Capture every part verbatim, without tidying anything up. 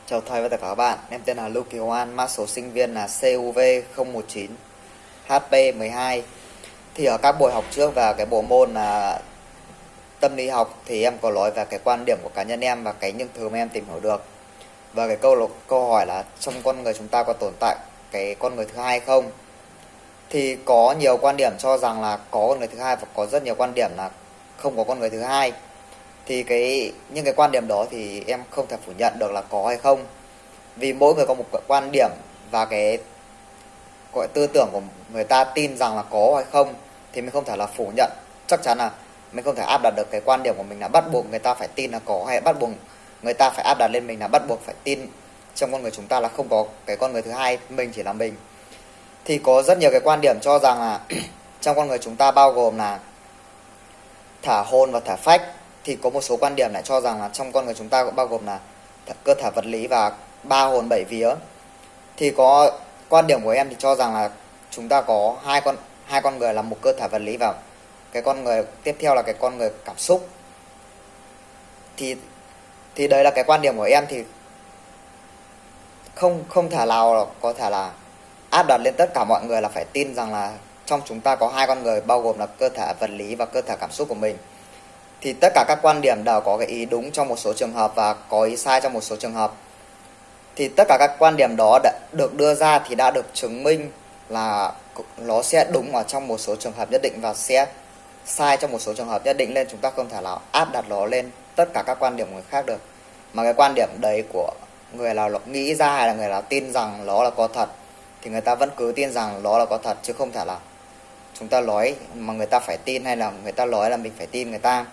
Chào thầy và tất cả các bạn, em tên là Lưu Kỳ Hoan, mã số sinh viên là C U V không một chín H P mười hai. Thì ở các buổi học trước và cái bộ môn là tâm lý học thì em có nói về cái quan điểm của cá nhân em và cái những thứ mà em tìm hiểu được. Và cái câu câu hỏi là trong con người chúng ta có tồn tại cái con người thứ hai không? Thì có nhiều quan điểm cho rằng là có con người thứ hai và có rất nhiều quan điểm là không có con người thứ hai. Thì cái những cái quan điểm đó thì em không thể phủ nhận được là có hay không, vì mỗi người có một quan điểm và cái gọi tư tưởng của người ta tin rằng là có hay không thì mình không thể là phủ nhận. Chắc chắn là mình không thể áp đặt được cái quan điểm của mình là bắt buộc người ta phải tin là có, hay bắt buộc người ta phải áp đặt lên mình là bắt buộc phải tin trong con người chúng ta là không có cái con người thứ hai, mình chỉ là mình. Thì có rất nhiều cái quan điểm cho rằng là trong con người chúng ta bao gồm là thả hồn và thả phách. Thì có một số quan điểm lại cho rằng là trong con người chúng ta cũng bao gồm là cơ thể vật lý và ba hồn bảy vía. Thì có quan điểm của em thì cho rằng là chúng ta có hai con hai con người là một cơ thể vật lý và cái con người tiếp theo là cái con người cảm xúc. Thì thì đấy là cái quan điểm của em, thì không không thể nào có thể là áp đặt lên tất cả mọi người là phải tin rằng là trong chúng ta có hai con người bao gồm là cơ thể vật lý và cơ thể cảm xúc của mình. Thì tất cả các quan điểm đều có cái ý đúng trong một số trường hợp và có ý sai trong một số trường hợp. Thì tất cả các quan điểm đó đã được đưa ra thì đã được chứng minh là nó sẽ đúng ở trong một số trường hợp nhất định và sẽ sai trong một số trường hợp nhất định, nên chúng ta không thể nào áp đặt nó lên tất cả các quan điểm của người khác được. Mà cái quan điểm đấy của người nào nghĩ ra hay là người nào tin rằng nó là có thật thì người ta vẫn cứ tin rằng nó là có thật, chứ không thể là chúng ta nói mà người ta phải tin hay là người ta nói là mình phải tin người ta.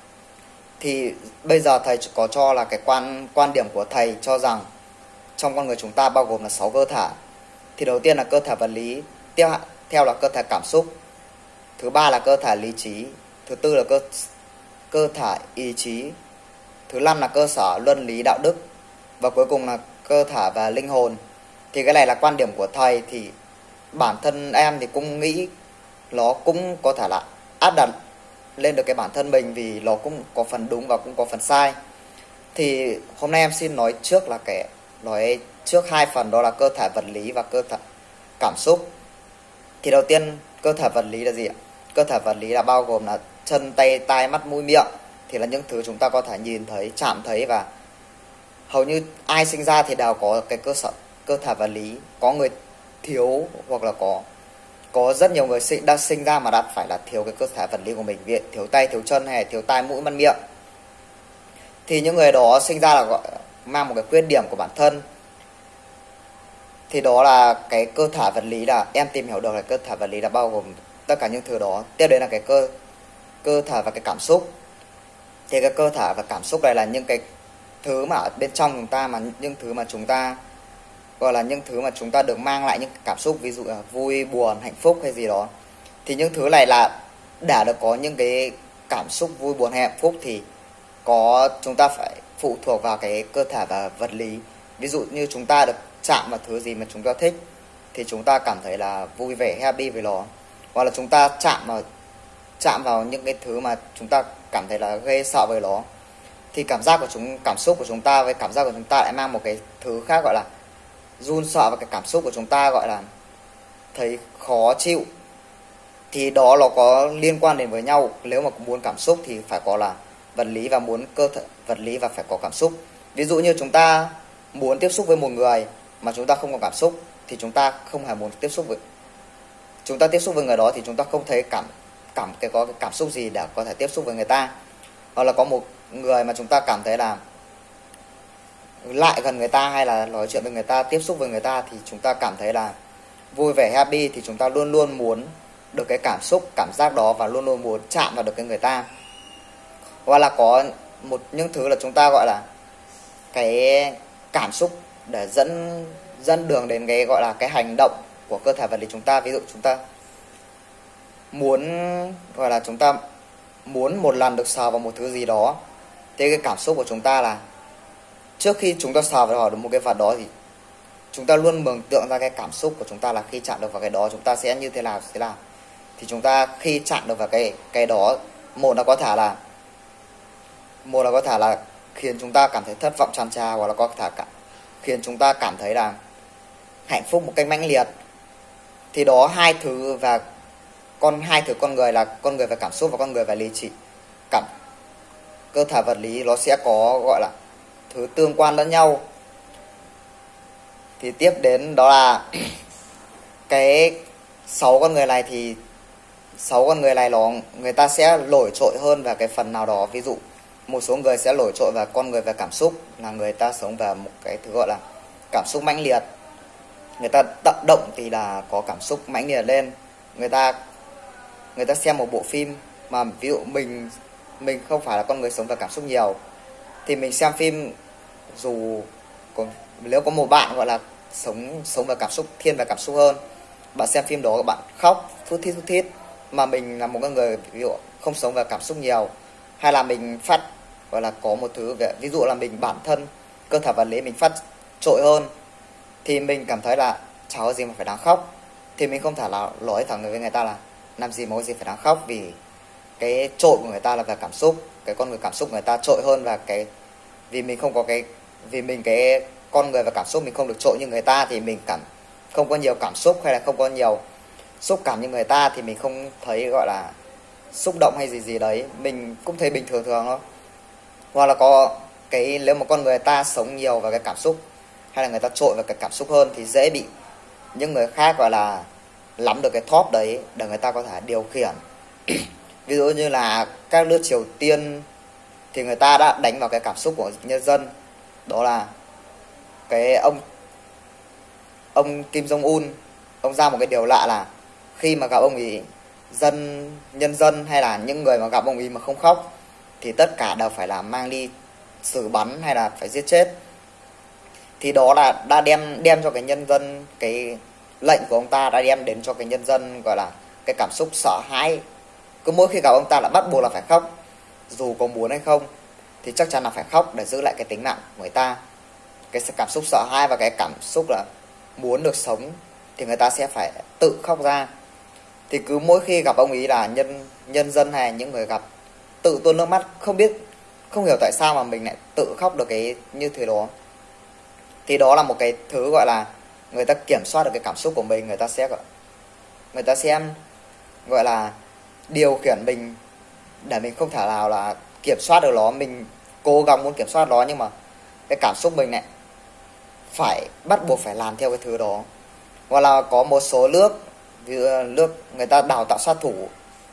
Thì bây giờ thầy có cho là cái quan quan điểm của thầy cho rằng trong con người chúng ta bao gồm là sáu cơ thể. Thì đầu tiên là cơ thể vật lý, tiếp theo là cơ thể cảm xúc, thứ ba là cơ thể lý trí, thứ tư là cơ cơ thể ý chí, thứ năm là cơ sở luân lý đạo đức, và cuối cùng là cơ thể và linh hồn. Thì cái này là quan điểm của thầy, thì bản thân em thì cũng nghĩ nó cũng có thể là áp đặt lên được cái bản thân mình, vì nó cũng có phần đúng và cũng có phần sai. Thì hôm nay em xin nói trước là cái nói trước hai phần, đó là cơ thể vật lý và cơ thể cảm xúc. Thì đầu tiên cơ thể vật lý là gì ạ? Cơ thể vật lý là bao gồm là chân, tay, tai, mắt, mũi, miệng. Thì là những thứ chúng ta có thể nhìn thấy, chạm thấy, và hầu như ai sinh ra thì đều có cái cơ sở cơ thể vật lý. Có người thiếu hoặc là có có rất nhiều người sinh, đang sinh ra mà đã phải là thiếu cái cơ thể vật lý của mình, vì thiếu tay, thiếu chân hay thiếu tai, mũi, mắt, miệng. Thì những người đó sinh ra là gọi, mang một cái khuyết điểm của bản thân. Thì đó là cái cơ thể vật lý, là em tìm hiểu được là cơ thể vật lý là bao gồm tất cả những thứ đó. Tiếp đến là cái cơ cơ thể và cái cảm xúc. Thì cái cơ thể và cảm xúc này là những cái thứ mà ở bên trong chúng ta, mà những thứ mà chúng ta gọi là những thứ mà chúng ta được mang lại những cảm xúc, ví dụ là vui, buồn, hạnh phúc hay gì đó. Thì những thứ này là để được có những cái cảm xúc vui, buồn hay hạnh phúc thì có chúng ta phải phụ thuộc vào cái cơ thể và vật lý. Ví dụ như chúng ta được chạm vào thứ gì mà chúng ta thích thì chúng ta cảm thấy là vui vẻ, happy với nó. Hoặc là chúng ta chạm vào chạm vào những cái thứ mà chúng ta cảm thấy là ghê sợ với nó, thì cảm giác của chúng cảm xúc của chúng ta với cảm giác của chúng ta lại mang một cái thứ khác, gọi là run sợ, và cái cảm xúc của chúng ta gọi là thấy khó chịu. Thì đó nó có liên quan đến với nhau. Nếu mà muốn cảm xúc thì phải có là vật lý, và muốn cơ thể vật lý và phải có cảm xúc. Ví dụ như chúng ta muốn tiếp xúc với một người mà chúng ta không có cảm xúc thì chúng ta không hề muốn tiếp xúc với chúng ta tiếp xúc với người đó, thì chúng ta không thấy cảm cảm cái có cái cảm xúc gì để có thể tiếp xúc với người ta. Hoặc là có một người mà chúng ta cảm thấy là lại gần người ta hay là nói chuyện với người ta, tiếp xúc với người ta thì chúng ta cảm thấy là vui vẻ, happy, thì chúng ta luôn luôn muốn được cái cảm xúc, cảm giác đó và luôn luôn muốn chạm vào được cái người ta. Hoặc là có một những thứ là chúng ta gọi là cái cảm xúc để dẫn dẫn đường đến cái gọi là cái hành động của cơ thể vật lý chúng ta. Ví dụ chúng ta muốn gọi là chúng ta muốn một lần được sờ vào một thứ gì đó, thì cái cảm xúc của chúng ta là trước khi chúng ta sờ vào được một cái vật đó thì chúng ta luôn mường tượng ra cái cảm xúc của chúng ta là khi chạm được vào cái đó chúng ta sẽ như thế nào thế nào. Thì chúng ta khi chạm được vào cái cái đó, một là có thể là một là có thể là khiến chúng ta cảm thấy thất vọng, tràn trà, hoặc là có thể cả khiến chúng ta cảm thấy là hạnh phúc một cách mãnh liệt. Thì đó hai thứ và con hai thứ con người là con người về cảm xúc và con người về lý trí. Cảm cơ thể vật lý nó sẽ có gọi là thứ tương quan lẫn nhau. Thì tiếp đến đó là cái sáu con người này thì sáu con người này nó người ta sẽ nổi trội hơn vào cái phần nào đó. Ví dụ một số người sẽ nổi trội vào con người về cảm xúc, là người ta sống vào một cái thứ gọi là cảm xúc mãnh liệt. Người ta động động thì là có cảm xúc mãnh liệt lên. Người ta người ta xem một bộ phim mà ví dụ mình mình không phải là con người sống về cảm xúc nhiều, thì mình xem phim, dù có, nếu có một bạn gọi là sống sống về cảm xúc, thiên về cảm xúc hơn, bạn xem phim đó bạn khóc thút thít thút thít, mà mình là một con người ví dụ không sống về cảm xúc nhiều, hay là mình phát gọi là có một thứ về ví dụ là mình bản thân cơ thể vật lý mình phát trội hơn, thì mình cảm thấy là chả có gì mà phải đáng khóc. Thì mình không thể nào nói thẳng với người ta là làm gì mà có gì phải đáng khóc, vì cái trội của người ta là về cảm xúc, cái con người cảm xúc người ta trội hơn, và cái vì mình không có cái vì mình cái con người và cảm xúc mình không được trội như người ta, thì mình cảm không có nhiều cảm xúc hay là không có nhiều xúc cảm như người ta, thì mình không thấy gọi là xúc động hay gì gì đấy, mình cũng thấy bình thường thường thôi. Hoặc là có cái nếu mà con người ta sống nhiều vào cái cảm xúc hay là người ta trội vào cái cảm xúc hơn, thì dễ bị những người khác gọi là nắm được cái top đấy để người ta có thể điều khiển. Ví dụ như là các nước Triều Tiên thì người ta đã đánh vào cái cảm xúc của nhân dân. Đó là cái ông ông Kim Jong Un, ông ra một cái điều lạ là khi mà gặp ông ấy, dân nhân dân hay là những người mà gặp ông ấy mà không khóc thì tất cả đều phải là mang đi xử bắn hay là phải giết chết. Thì đó là đã đem đem cho cái nhân dân, cái lệnh của ông ta đã đem đến cho cái nhân dân gọi là cái cảm xúc sợ hãi. Cứ mỗi khi gặp ông ta là bắt buộc là phải khóc, dù có muốn hay không thì chắc chắn là phải khóc để giữ lại cái tính mạng của người ta. Cái cảm xúc sợ hãi và cái cảm xúc là muốn được sống thì người ta sẽ phải tự khóc ra. Thì cứ mỗi khi gặp ông ý là nhân nhân dân hay những người gặp tự tuôn nước mắt, không biết không hiểu tại sao mà mình lại tự khóc được cái như thế đó. Thì đó là một cái thứ gọi là người ta kiểm soát được cái cảm xúc của mình, người ta sẽ gọi người ta sẽ gọi là điều khiển mình để mình không thể nào là kiểm soát được nó. Mình cố gắng muốn kiểm soát nó, nhưng mà cái cảm xúc mình này phải bắt buộc phải làm theo cái thứ đó. Hoặc là có một số nước, ví dụ nước người ta đào tạo sát thủ,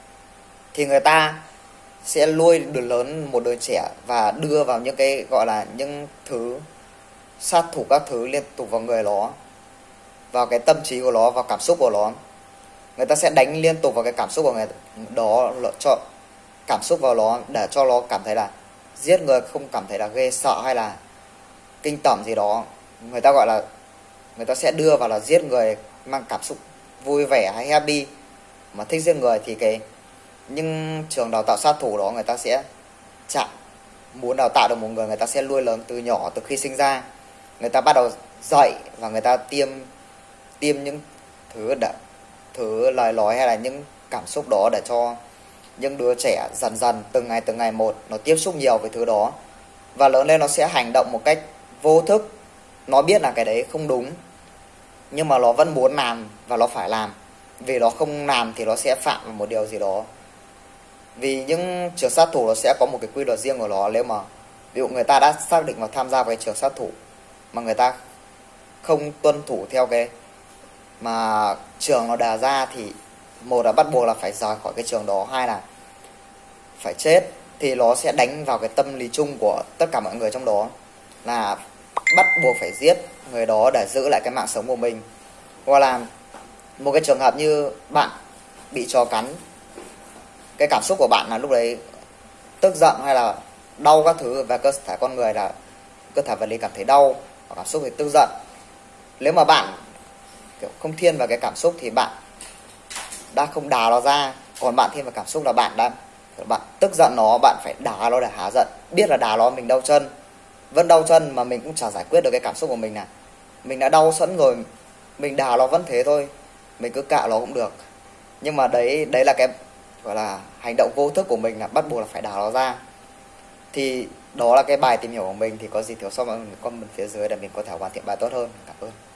thì người ta sẽ nuôi đứa lớn một đứa trẻ và đưa vào những cái gọi là những thứ sát thủ các thứ liên tục vào người nó, vào cái tâm trí của nó, vào cảm xúc của nó. Người ta sẽ đánh liên tục vào cái cảm xúc của người đó, cho cảm xúc vào nó để cho nó cảm thấy là giết người không cảm thấy là ghê sợ hay là kinh tởm gì đó. Người ta gọi là người ta sẽ đưa vào là giết người mang cảm xúc vui vẻ hay happy, mà thích giết người thì cái nhưng trường đào tạo sát thủ đó người ta sẽ chặn. Muốn đào tạo được một người, người ta sẽ nuôi lớn từ nhỏ, từ khi sinh ra người ta bắt đầu dạy và người ta tiêm tiêm những thứ đã, thứ lời nói hay là những cảm xúc đó để cho những đứa trẻ dần dần từng ngày từng ngày một nó tiếp xúc nhiều với thứ đó, và lớn lên nó sẽ hành động một cách vô thức. Nó biết là cái đấy không đúng nhưng mà nó vẫn muốn làm và nó phải làm, vì nó không làm thì nó sẽ phạm vào một điều gì đó. Vì những trường sát thủ nó sẽ có một cái quy luật riêng của nó. Nếu mà ví dụ người ta đã xác định vào tham gia vào cái trường sát thủ mà người ta không tuân thủ theo cái mà trường nó đề ra, thì một là bắt buộc là phải rời khỏi cái trường đó, hai là phải chết. Thì nó sẽ đánh vào cái tâm lý chung của tất cả mọi người trong đó là bắt buộc phải giết người đó để giữ lại cái mạng sống của mình. Hoặc là một cái trường hợp như bạn bị chó cắn, cái cảm xúc của bạn là lúc đấy tức giận hay là đau các thứ, và cơ thể con người là cơ thể vật lý cảm thấy đau, và cảm xúc thì tức giận. Nếu mà bạn kiểu không thiên vào cái cảm xúc thì bạn đã không đá nó ra, còn bạn thiên vào cảm xúc là bạn đang bạn tức giận nó, bạn phải đá nó để hả giận. Biết là đá nó mình đau chân, vẫn đau chân mà mình cũng chả giải quyết được cái cảm xúc của mình này. Mình đã đau sẵn rồi, mình đá nó vẫn thế thôi, mình cứ cạo nó cũng được. Nhưng mà đấy đấy là cái gọi là hành động vô thức của mình, là bắt buộc là phải đá nó ra. Thì Đó là cái bài tìm hiểu của mình, thì có gì thiếu sót mọi người comment phía dưới để mình có thể hoàn thiện bài tốt hơn. Cảm ơn.